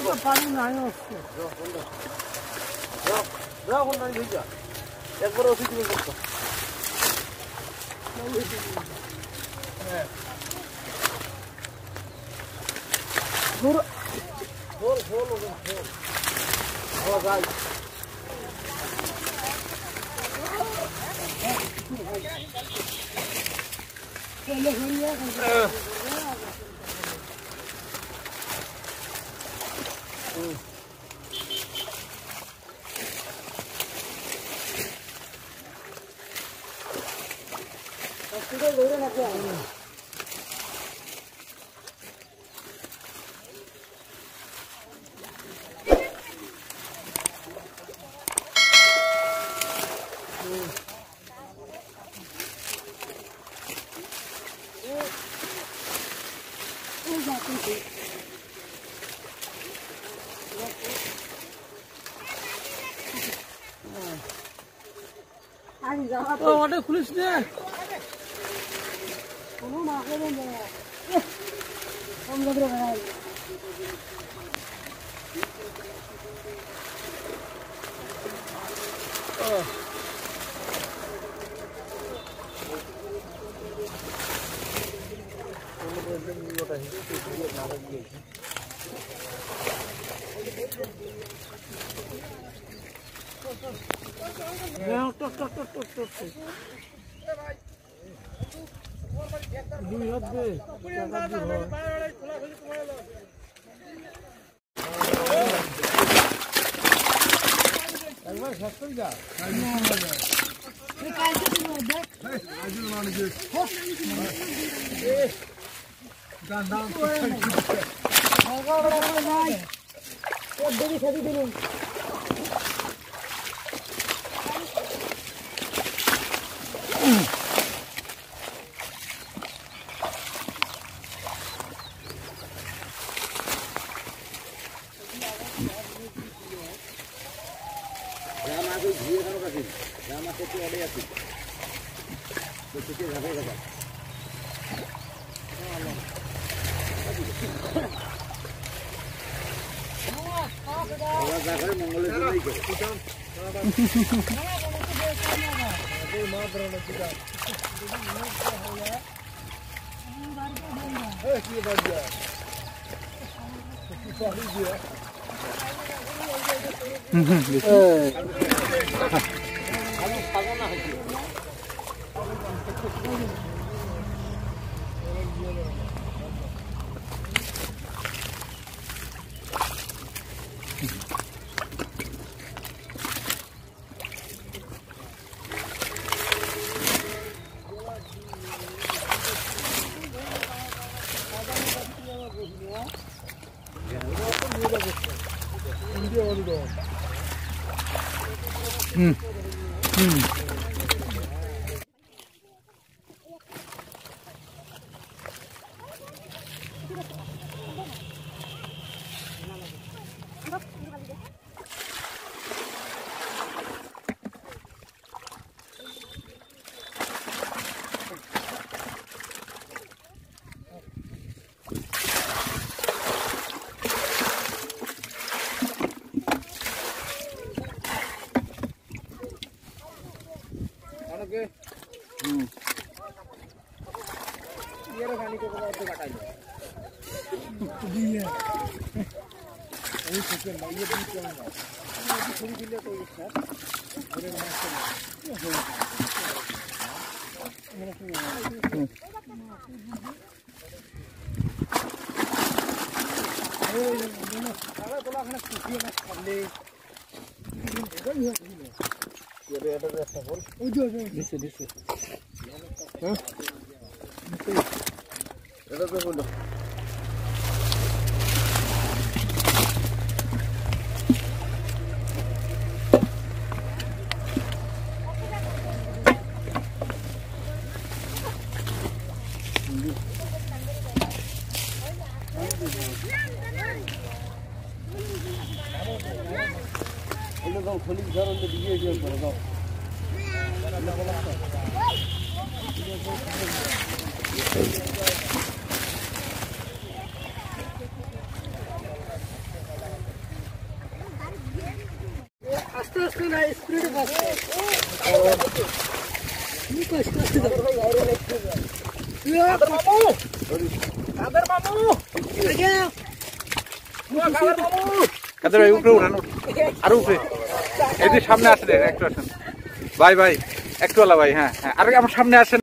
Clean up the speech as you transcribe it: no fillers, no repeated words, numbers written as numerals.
पानी नहीं उसको जाओ नहीं भेजा एक बार उसी में करता बोल बोल बोल बोल हो गाय चलो भैया तो ले ना क्या तो वाटर खुलिस ने कोनो माके दे हम लोग रे भाई ये रखानी को बता दे काटा दी है ये सोचे मैं ये भी करूंगा ये थोड़ी दिले तो एक साथ मेरे मास्टर सारा तो लाखना खुशी में खाली ये बेटा ऐसा बोल ओ जो दिसे हां এটা তো বলো এটা তো খলি ঘর ওতে দিয়ে দিয়ে করে দাও আস্তে আস্তে না স্পিডে বাঁচছে কি কষ্ট আছে কাদের মামু কাদের ভাই উপরে উঠান আর উপরে এই যে সামনে আসেন একটু আসেন ভাই একটু আলা ভাই হ্যাঁ হ্যাঁ আর আমার সামনে আসেন